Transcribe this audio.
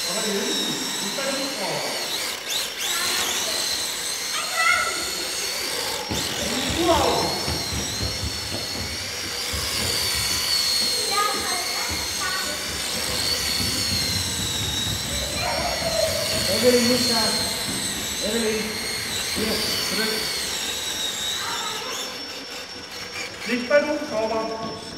Evelyn, nicht da. Evelyn, hier, zurück. Nicht bei Hubschrauber.